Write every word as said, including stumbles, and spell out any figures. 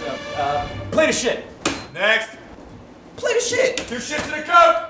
Uh, plate of shit. Next. Plate of shit. Two shits and a Coke.